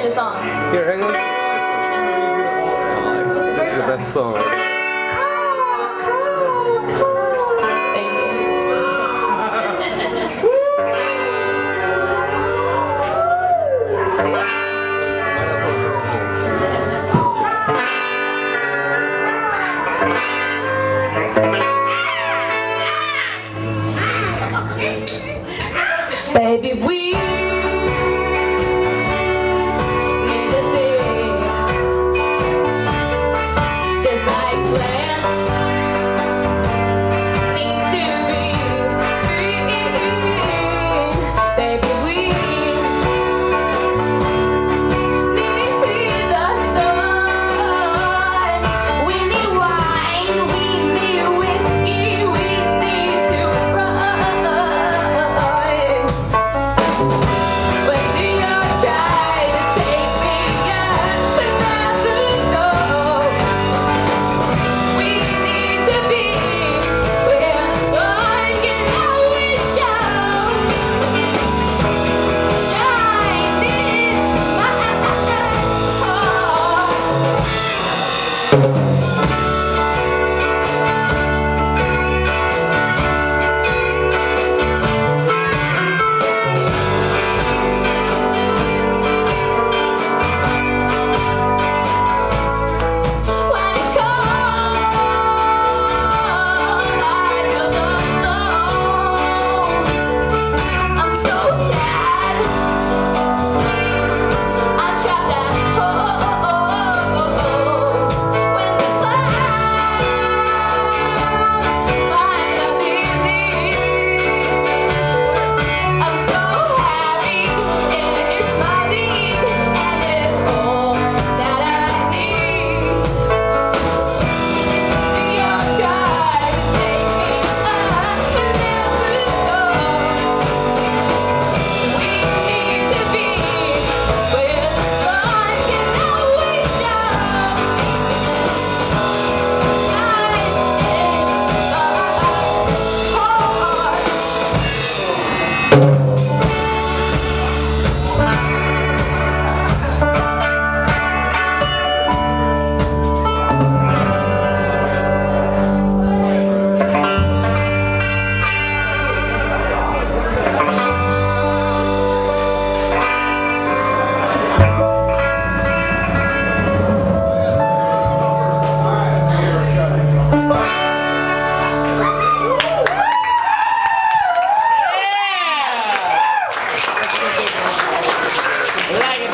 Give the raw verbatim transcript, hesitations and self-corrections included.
the song. Here, hang on. This is the best song. Baby, we need to see, just like plants need to be free. Baby, we need the sun. We need wine, we need whiskey, we need to run. Like it.